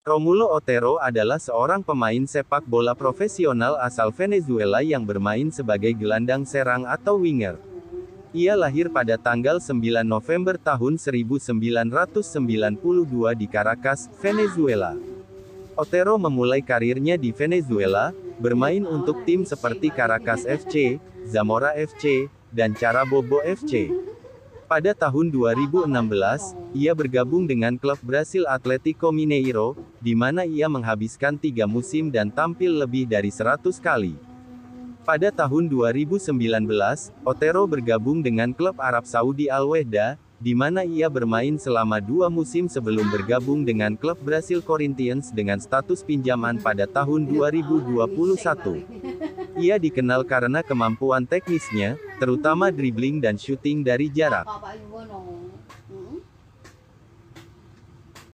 Romulo Otero adalah seorang pemain sepak bola profesional asal Venezuela yang bermain sebagai gelandang serang atau winger. Ia lahir pada tanggal 9 November tahun 1992 di Caracas, Venezuela. Otero memulai karirnya di Venezuela, bermain untuk tim seperti Caracas FC, Zamora FC, dan Carabobo FC. Pada tahun 2016, ia bergabung dengan klub Brasil Atlético Mineiro, di mana ia menghabiskan 3 musim dan tampil lebih dari 100 kali. Pada tahun 2019, Otero bergabung dengan klub Arab Saudi Al Wehda, di mana ia bermain selama 2 musim sebelum bergabung dengan klub Brasil Corinthians dengan status pinjaman pada tahun 2021. Ia dikenal karena kemampuan teknisnya, terutama dribbling dan syuting dari jarak.